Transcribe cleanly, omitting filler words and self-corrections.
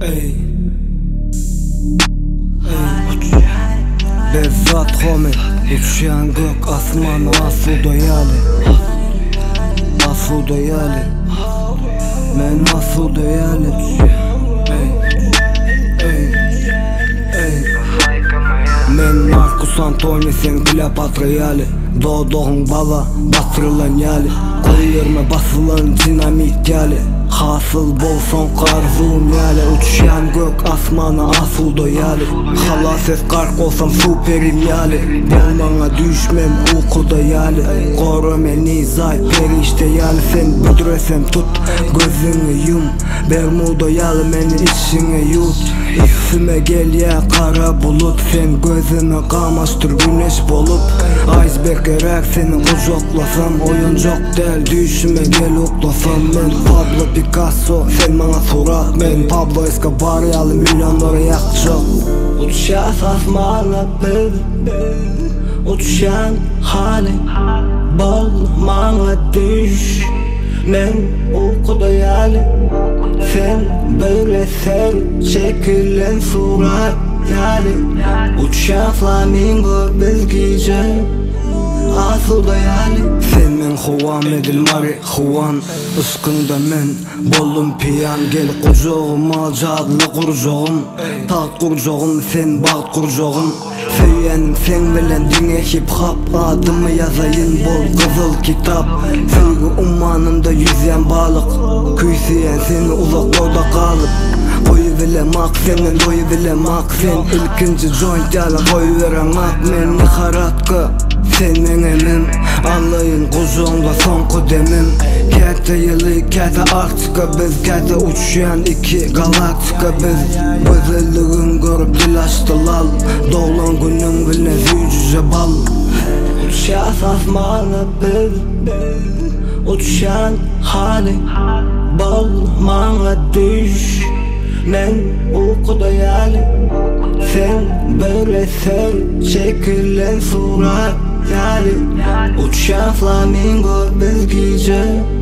Ey, Bezzat homie, uçuşan gök asmanı asıl doyalı. Asıl doyalı, men asıl doyalı. Men Marcus Antony, sen Kleopatra yali. Doğduğun baba, bastırılan yali. Koyurma basılan dinamit yali. Hasıl bolson karzum yali. Uçuşan gök asmana asıl doyalı. Hala ses kark olsam süperim yali. Bolmana düşmem uykuda yali. Koru beni zay perişte yali. Sen büdüresem tut gözünü yum. Bermuda yalı beni içine yut. İsime gel ya kara bulut. Sen gözüme kamaştır güneş bolup. Iceberg gerek seni kucaklasam. Oyuncak del düşüme gel oklasam. Ben Pablo Picasso, sen bana surat. Ben Pablo Escobar yalı milyonları yakacak. Uçuşan asmana uçuşan hali. Bolmana düş. Men uykuda yali. Sen böyle sev çekilen surat yali. Uçuşan flamingo bezgiyeceğim asıl doyalı. Sen men Juan edil mari Juan. Iskında men bollum piyan. Gel kucağıma cadlı kurcağım. Taht kurcağım sen bağıt kurcağım. Söylenim sen bilen dünya hip hop. Adımı yazayın bol kızıl kitap. Sevgi ummanımda yüzyen balık. Küyseyen seni uzaklarda kalıp. Koyu bilemak senin doyu bilemak. Sen ilkinci joint yala koyu veremak. Men niharatka sen menemim. Anlayın kucağımda son kudemim. Kete yılı kete Arktika biz. Kete uçuşan iki galaktika biz. Güzelliğin görüp dil açtı lal. Doğulan günün bile yüzüce bal. Uçuşan asmanı biz. Uçuşan hali. Bolmana düş. Men uykuda yali. Sen böyle sev çekilen surat yali. Uçuşan flamingo bezgiyeceğim